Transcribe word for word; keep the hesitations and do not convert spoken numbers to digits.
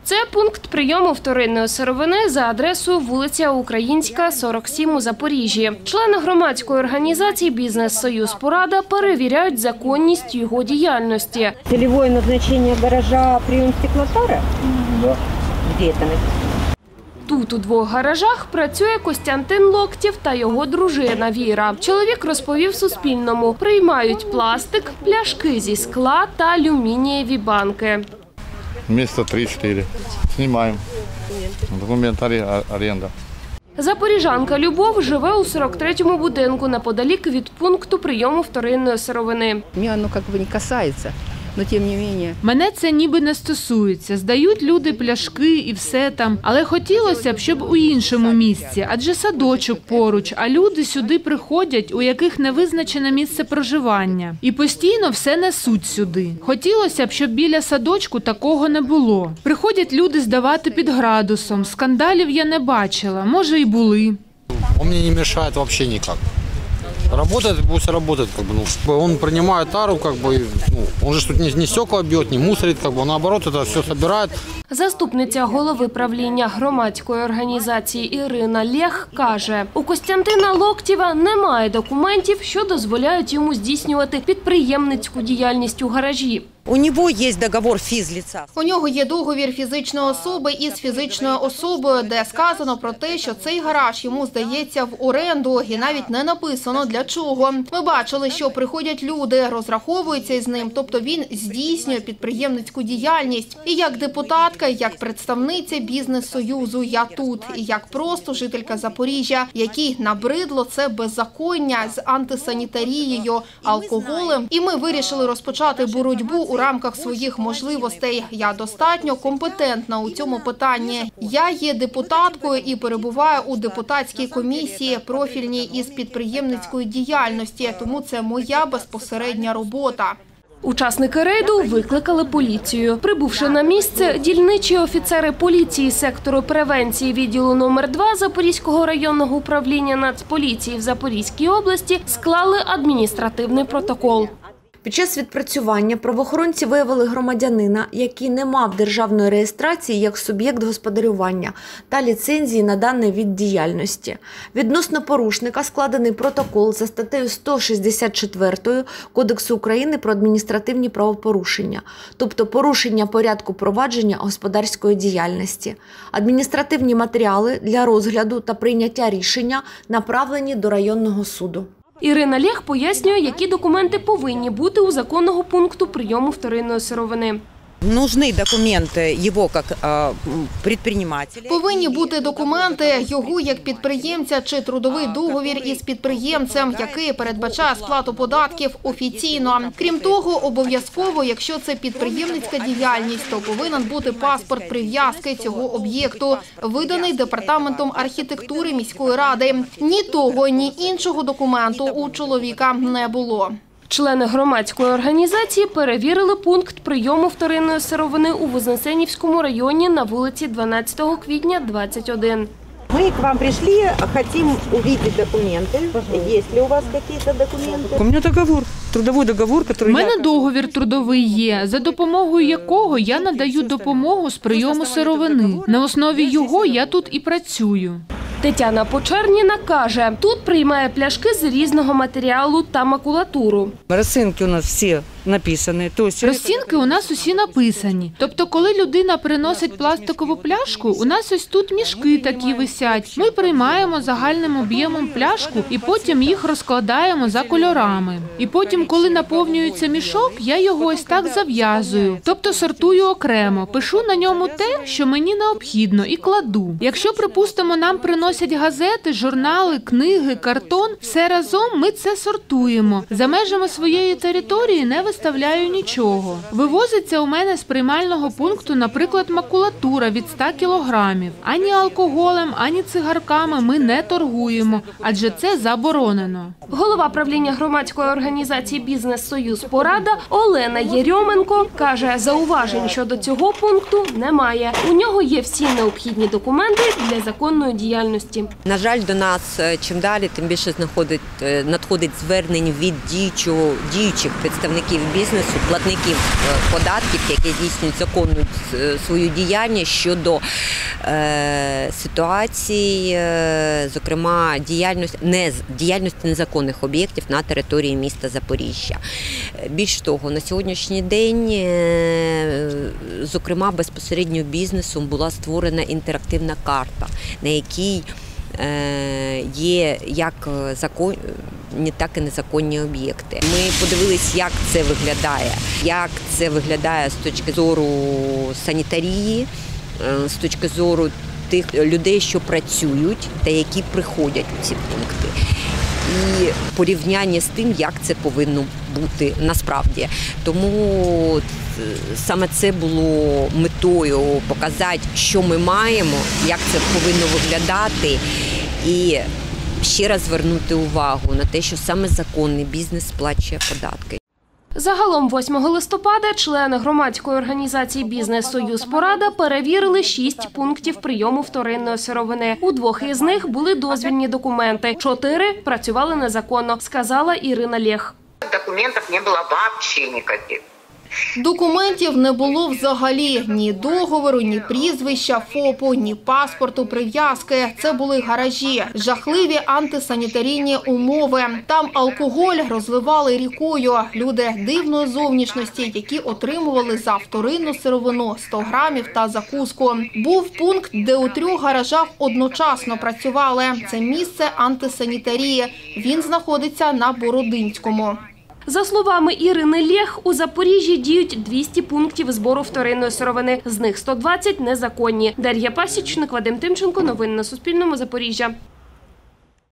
Це пункт прийому вторинної сировини за адресою вулиця Українська, сорок сім у Запоріжжі. Члени громадської організації «Бізнес-Союз Порада» перевіряють законність його діяльності. Цільове назначення гаража – прийом стеклотари? Да. Де це написано? Тут у двох гаражах працює Костянтин Локтєв та його дружина Віра. Чоловік розповів Суспільному, приймають пластик, пляшки зі скла та алюмінієві банки. Місто три-чотири. Знімаємо. Документ оренда. Запоріжанка Любов живе у сорок третьому будинку неподалік від пункту прийому вторинної сировини. Мене воно якби не касається. Но тим не менше. Мене це ніби не стосується. Здають люди пляшки і все там. Але хотілося б, щоб у іншому місці. Адже садочок поруч, а люди сюди приходять, у яких не визначене місце проживання. І постійно все несуть сюди. Хотілося б, щоб біля садочку такого не було. Приходять люди здавати під градусом. Скандалів я не бачила. Може і були. Он мне не мешает вообще никак. Работает, пусть работает, как бы, ну, он принимает тару, как бы, ну, он же тут не, не стекла бьет, не мусорит, как бы, наоборот, это все собирает. Заступниця голови правління громадської організації Ірина Лєх каже, у Костянтина Локтєва немає документів, що дозволяють йому здійснювати підприємницьку діяльність у гаражі. У нього є договор фізліця. У нього є договір фізичної особи із фізичною особою, де сказано про те, що цей гараж йому здається в оренду і навіть не написано для чого. Ми бачили, що приходять люди, розраховуються із ним, тобто він здійснює підприємницьку діяльність. І як депутатка, і як представниця бізнес-союзу я тут, і як просто жителька Запоріжжя, якій набридло це беззаконня з антисанітарією, алкоголем. І ми вирішили розпочати боротьбу у рамках своїх можливостей. Я достатньо компетентна у цьому питанні. Я є депутаткою і перебуваю у депутатській комісії профільній із підприємницької діяльності, тому це моя безпосередня робота. Учасники рейду викликали поліцію. Прибувши на місце, дільничі офіцери поліції сектору превенції відділу номер два Запорізького районного управління Нацполіції в Запорізькій області склали адміністративний протокол. Під час відпрацювання правоохоронці виявили громадянина, який не мав державної реєстрації як суб'єкт господарювання та ліцензії на даний вид діяльності. Відносно порушника складений протокол за статтею сто шістдесят чотири Кодексу України про адміністративні правопорушення, тобто порушення порядку провадження господарської діяльності. Адміністративні матеріали для розгляду та прийняття рішення направлені до районного суду. Ірина Лєх пояснює, які документи повинні бути у законного пункту прийому вторинної сировини. Нужны документи його як підприємця. Повинні бути документи його як підприємця чи трудовий договір із підприємцем, який передбачає сплату податків офіційно. Крім того, обов'язково, якщо це підприємницька діяльність, то повинен бути паспорт прив'язки цього об'єкту, виданий Департаментом архітектури міської ради. Ні того, ні іншого документу у чоловіка не було. Члени громадської організації перевірили пункт прийому вторинної сировини у Вознесенівському районі на вулиці дванадцятого квітня, двадцять один. Ми к вам прийшли, хочемо побачити документи. Є ли у вас якісь документи? У мене договор, трудовий договор, який... У мене договір трудовий є, за допомогою якого я надаю допомогу з прийому сировини. На основі його я тут і працюю. Тетяна Почерніна каже, тут приймає пляшки з різного матеріалу та макулатуру. Розцінки у нас всі написані. Розцінки у нас усі написані. Тобто, коли людина приносить пластикову пляшку, у нас ось тут мішки такі висять. Ми приймаємо загальним об'ємом пляшку і потім їх розкладаємо за кольорами. І потім, коли наповнюється мішок, я його ось так зав'язую. Тобто сортую окремо, пишу на ньому те, що мені необхідно, і кладу. Якщо, припустимо, нам приносять газети, журнали, книги, картон, все разом ми це сортуємо. За межами своєї території не виставляю нічого. Вивозиться у мене з приймального пункту, наприклад, макулатура від ста кілограмів. Ані алкоголем, ані цигарками ми не торгуємо, адже це заборонено. Голова правління громадської організації «Бізнес-Союз Порада» Олена Єрьоменко каже, зауважень щодо цього пункту немає. У нього є всі необхідні документи для законної діяльності. На жаль, до нас чим далі, тим більше надходить звернень від діючих представників суб'єктів бізнесу, платників податків, які здійснюють законну свою діяльність щодо е, ситуації, е, зокрема діяльності, не, діяльності незаконних об'єктів на території міста Запоріжжя. Більш того, на сьогоднішній день, е, зокрема, безпосередньо бізнесом була створена інтерактивна карта, на якій є як законні, так і незаконні об'єкти. Ми подивились, як це виглядає, як це виглядає з точки зору санітарії, з точки зору тих людей, що працюють та які приходять у ці пункти. І порівняння з тим, як це повинно бути насправді. Тому саме це було метою показати, що ми маємо, як це повинно виглядати, і ще раз звернути увагу на те, що саме законний бізнес сплачує податки. Загалом восьмого листопада члени громадської організації «Бізнес-Союз Порада» перевірили шість пунктів прийому вторинної сировини. У двох із них були дозвільні документи, чотири працювали незаконно, сказала Ірина Лєх. Документів не було взагалі ніяких. Документів не було взагалі. Ні договору, ні прізвища, ФОПу, ні паспорту, прив'язки. Це були гаражі. Жахливі антисанітарійні умови. Там алкоголь розливали рікою. Люди дивної зовнішності, які отримували за вторинну сировину сто грамів та закуску. Був пункт, де у трьох гаражах одночасно працювали. Це місце антисанітарії. Він знаходиться на Бородинському. За словами Ірини Лєх, у Запоріжжі діють двісті пунктів збору вторинної сировини. З них сто двадцять – незаконні. Дар'я Пасічник, Вадим Тимченко. Новини на Суспільному. Запоріжжя.